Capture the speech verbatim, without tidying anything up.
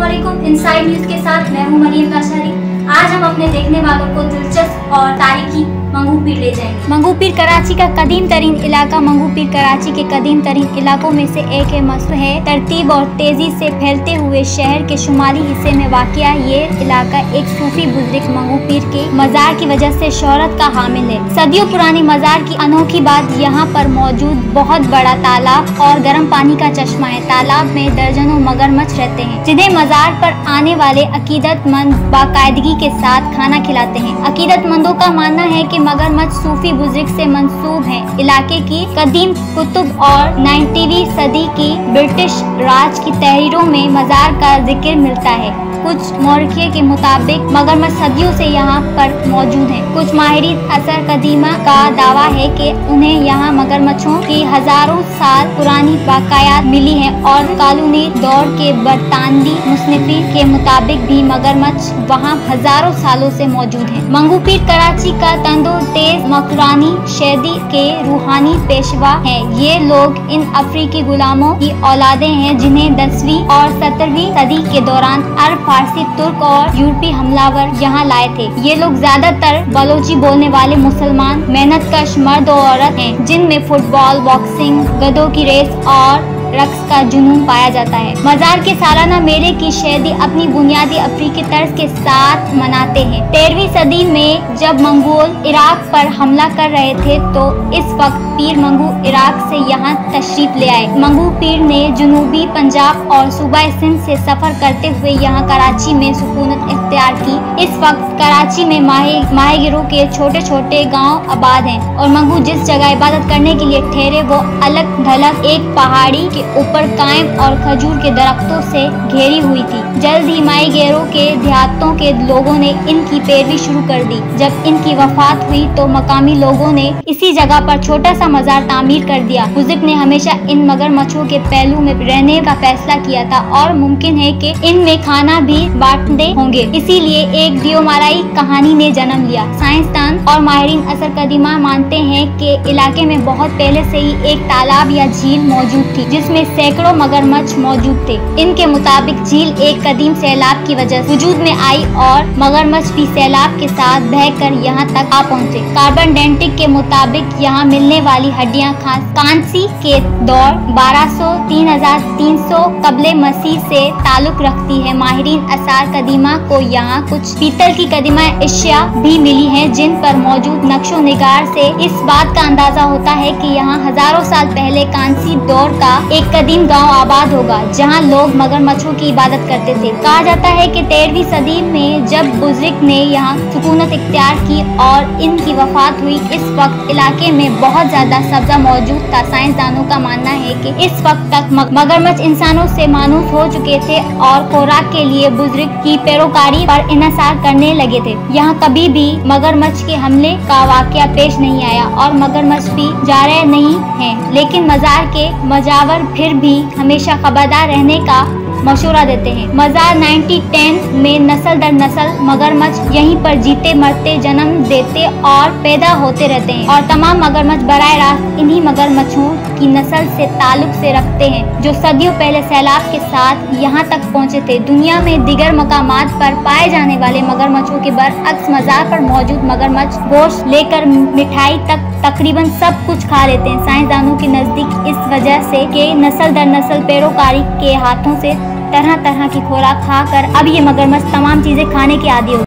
अस्सलामुअलैकुम। Inside news के साथ मैं हूं मरियम काशारी। आज हम अपने देखने वालों को दिलचस्प और तारीखी मंगू पीर ले जाएंगे। मंगू पीर कराची का कदीम तरीन इलाका मंगू पीर कराची के कदीम तरीन इलाकों में से एक है। मस्त है तरतीब और तेजी से फैलते हुए शहर के शुमाली हिस्से में वाक़या ये इलाका एक सूफी बुजुर्ग मंगू पीर के मजार की वजह से शोहरत का हामिल है। सदियों पुरानी मजार की अनोखी बात यहाँ पर मौजूद बहुत बड़ा तालाब और गर्म पानी का चश्मा है। तालाब में दर्जनों मगरमच्छ रहते हैं जिन्हें मजार पर आने वाले अकीदतमंद बाकायदगी के साथ खाना खिलाते हैं। अकीदतमंदों का मानना है कि मगरमच्छ सूफी बुजुर्ग से मंसूब हैं। इलाके की कदीम कुतुब और नाइन्टीवीं सदी की ब्रिटिश राज की तहरीरों में मजार का जिक्र मिलता है। कुछ मौरखियों के मुताबिक मगरमच्छ सदियों से यहाँ पर मौजूद हैं। कुछ माहिरीन असर कदीमा का दावा है कि उन्हें यहाँ मगरमच्छों की हजारों साल पुरानी बाकायात मिली हैं और कॉलोनी दौर के बरतानवी मुसन्निफी के मुताबिक भी मगरमच्छ वहाँ हजारों सालों से मौजूद हैं। मंगू पीर कराची का तंदो तेज मकरानी शैदी के रूहानी पेशवा हैं। ये लोग इन अफ्रीकी गुलामों की औलादे हैं जिन्हें दसवीं और सत्रहवीं सदी के दौरान अरब फारसी तुर्क और यूरोपीय हमलावर यहाँ लाए थे। ये लोग ज्यादातर बलोची बोलने वाले मुसलमान मेहनतकश मर्द और औरत हैं जिनमें फुटबॉल, बॉक्सिंग, गधों की रेस और रक्स का जुनून पाया जाता है। मजार के सालाना मेले की शैदी अपनी बुनियादी अफ्रीकी तर्ज के साथ मनाते हैं। तेरहवीं सदी में जब मंगोल इराक पर हमला कर रहे थे तो इस वक्त पीर मंगू इराक से यहाँ तशरीफ ले आए। मंगू पीर ने जुनूबी पंजाब और सूबा सिंध से सफर करते हुए यहाँ कराची में सुकूनत इख्तियार की। इस वक्त कराची में माही माहीगिरों के छोटे छोटे गाँव आबाद हैं और मंगू जिस जगह इबादत करने के लिए ठहरे वो अलग थलग एक पहाड़ी के ऊपर कायम और खजूर के दरख्तों से घेरी हुई थी। जल्द ही माहीगीरों के देहातों के लोगों ने इनकी पैरवी शुरू कर दी। जब इनकी वफात हुई तो मकामी लोगों ने इसी जगह पर छोटा सा मजार तामीर कर दिया। बुजुर्ग ने हमेशा इन मगरमच्छों के पहलू में रहने का फैसला किया था और मुमकिन है कि इनमें खाना भी बांटते होंगे, इसीलिए एक दियोमाराई कहानी ने जन्म लिया। साइंसदान और माहिरीन असर कदीमा मानते हैं कि इलाके में बहुत पहले से ही एक तालाब या झील मौजूद थी जिसमें सैकड़ों मगरमच्छ मौजूद थे। इनके मुताबिक झील एक कदीम सैलाब की वजह से वजूद में आई और मगरमच्छ भी सैलाब के साथ बहकर यहाँ तक आ पहुँचे। कार्बन डेंटिक के मुताबिक यहाँ मिलने वाली हड्डियाँ कांसी के दौर बारह सौ तीन हजार तीन सौ कबले मसीह से ताल्लुक रखती है। माहिरीन आसार कदीमा को यहाँ कुछ पीतल की कदीमा अशिया भी मिली है जिन पर मौजूद नक्शो निगार से इस बात का अंदाजा होता है कि यहाँ हजारों साल पहले कांसी दौर का एक कदीम गांव आबाद होगा जहां लोग मगरमच्छों की इबादत करते थे। कहा जाता है कि तेरहवीं सदी में जब बुजुर्ग ने यहाँ सुकूनत इख्तियार की और इनकी वफात हुई इस वक्त इलाके में बहुत ज्यादा सब्जा मौजूद था। साइंसदानों का मानना है कि इस वक्त तक मगरमच्छ इंसानों से मानूस हो चुके थे और खुराक के लिए बुजुर्ग की पैरोकारी पर इन्हिसार करने लगे थे। यहाँ कभी भी मगरमच्छ के हमले का वाकया पेश नहीं आया और मगरमच्छ भी जा रहे नहीं है, लेकिन मजार के मजावर फिर भी हमेशा खबरदार रहने का मशवरा देते हैं। मजार नाइनटी टेन में नस्ल दर नस्ल मगरमच्छ यहीं पर जीते मरते जन्म देते और पैदा होते रहते हैं और तमाम मगरमच्छ बराह रास्त इन्हीं मगरमच्छों की नस्ल से ताल्लुक से रखते हैं जो सदियों पहले सैलाब के साथ यहाँ तक पहुँचे थे। दुनिया में दिगर मकामात पर पाए जाने वाले मगरमच्छों के बरअक्स मजार पर मौजूद मगरमच्छ गोश्त लेकर मिठाई तक तकरीबन सब कुछ खा लेते हैं। साइंसदानों के नजदीक इस वजह से कि नस्ल दर नस्ल पैरोकारी के हाथों से तरह तरह की खुराक खाकर अब ये मगरमच्छ तमाम चीजें खाने के आदी हो